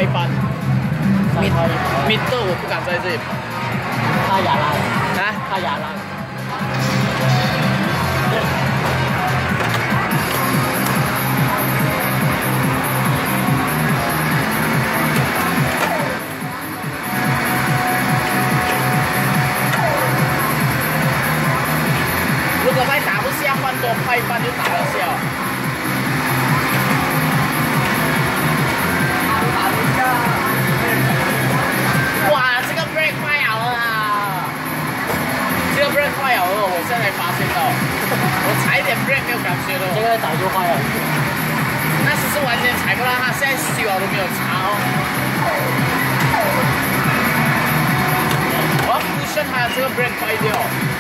一般。米豆我不敢在这里跑。 怕亚拉啊， 怕亚拉。 如果再打不下，换多快一半就打得下。哇，这个 break 快咬了啊！这个 break 快咬了，我现在才发现到，我踩一点 break 没有感觉了。 这个早就坏了。 那时是完全踩不到它，现在修好都没有擦哦。我要不顺它这个 break 快掉。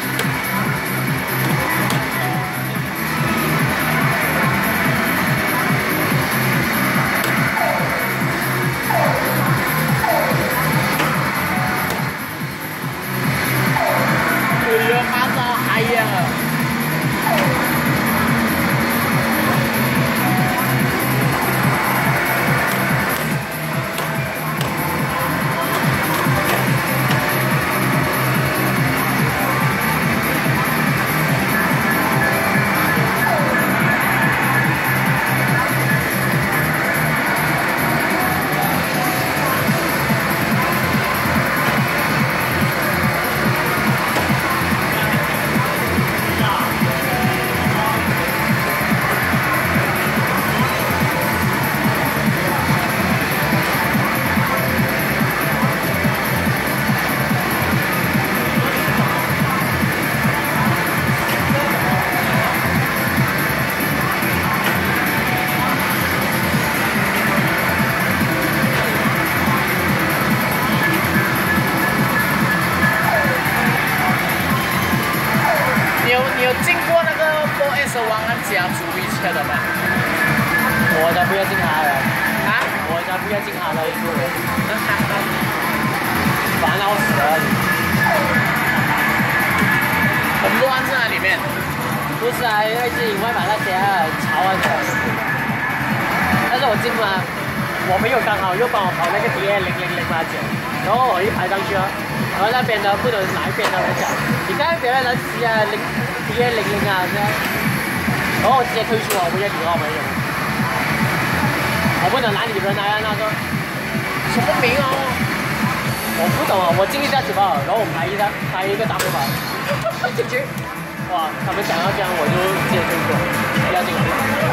你有进过那个 4S 王安家主力车的吗？ 我才不要进他的啊！ 我才不要进他的一路，烦恼死了。 很乱是啊，里面。 不是啊，因为是因为把那些潮啊的。但是我进嘛，我没有刚好又帮我跑那个 DA00009，然后我一排上去了。然后那边的不懂哪一边的人讲，你看别人的DA00啊，然后我直接退出了，我不要理我没有，我不能拿你人来那个什么名哦？ 我不懂啊，我进一下举报，然后我拍一个大背包，进去，哇，他们想要这样，我就直接退出，不要进来，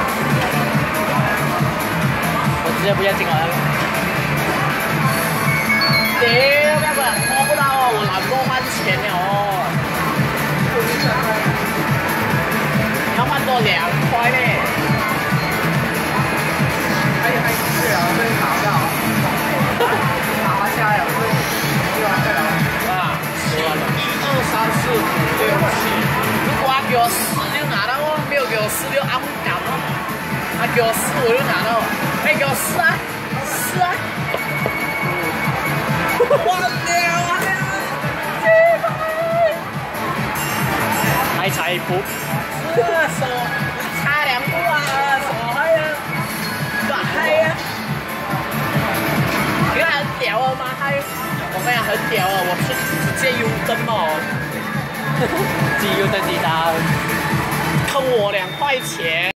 我直接不要进来了。 屌，那个摸不到哦，我拿多换钱了哦。你要换多2块嘞。 还是啊，这里打不到，打下来会啊，1、2、3、4、5、6、7。如果他给我4就拿到哦，没有给我4就按不赶哦。他给我4我就拿到，哎，给我4啊，4啊。哇屌啊！ 还差一步， 手差2步啊，手嗨呀，哇嗨呀！你看很屌啊妈嗨！我跟你讲很屌啊，我是直接 U 灯哦， 自己 U 灯自己打， 坑我2块钱。